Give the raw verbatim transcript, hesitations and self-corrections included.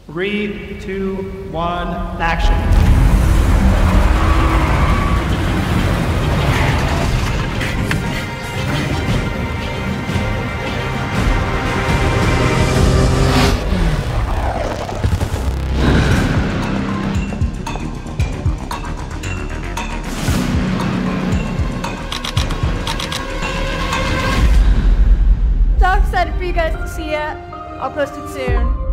Three, two, one, action. So excited for you guys to see it. I'll post it soon.